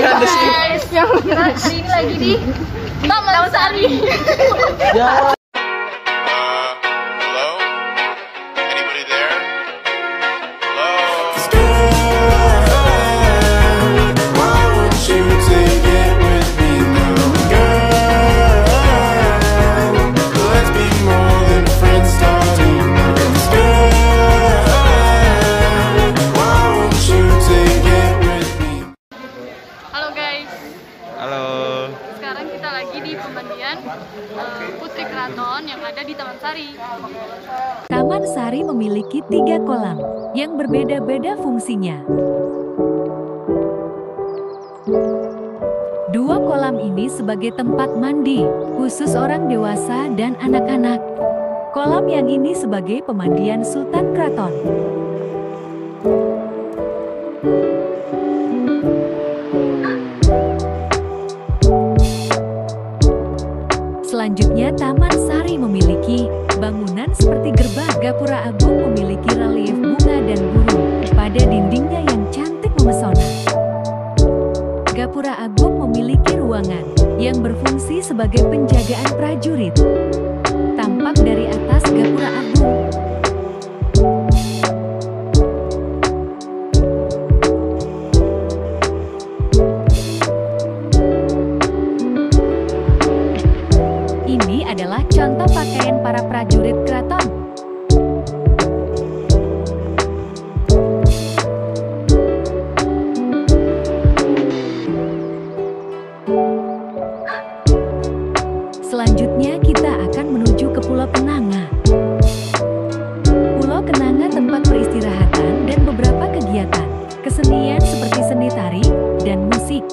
Behind the scene. Guys, kita hari ini lagi di Taman Sari. Ya. Hello? Anybody there? Hello? Why won't you take it with me now? Girl, let's be more than friends starting now. Girl, why won't you take it with me? Halo guys, Halo. sekarang kita lagi di pemandian Putri Keraton yang ada di Taman Sari. Taman Sari memiliki 3 kolam yang berbeda-beda fungsinya. 2 kolam ini sebagai tempat mandi, khusus orang dewasa dan anak-anak. Kolam yang ini sebagai pemandian Sultan Keraton. Selanjutnya, Taman Sari memiliki bangunan seperti gerbang. Gapura Agung memiliki relief bunga dan burung pada dindingnya yang cantik memesona. Gapura Agung memiliki ruangan yang berfungsi sebagai penjagaan prajurit. Tampak dari atas Gapura Agung. Ini adalah contoh pakaian para prajurit keraton. Selanjutnya kita akan menuju ke Pulau Kenanga. Pulau Kenanga tempat peristirahatan dan beberapa kegiatan kesenian seperti seni tari dan musik.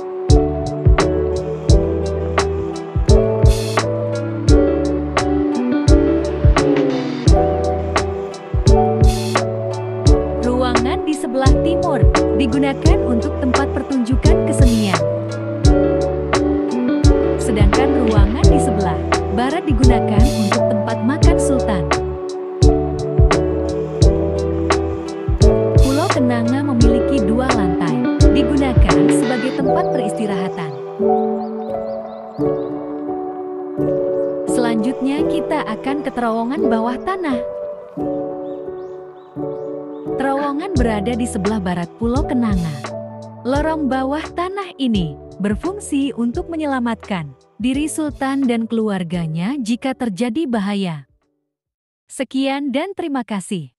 Ruangan di sebelah timur digunakan untuk tempat pertunjukan kesenian. Sedangkan ruangan di sebelah barat digunakan untuk tempat makan sultan. Pulau Kenanga memiliki 2 lantai, digunakan sebagai tempat peristirahatan. Selanjutnya kita akan ke terowongan bawah tanah. Terowongan berada di sebelah barat Pulau Kenanga. Lorong bawah tanah ini berfungsi untuk menyelamatkan diri sultan dan keluarganya jika terjadi bahaya. Sekian dan terima kasih.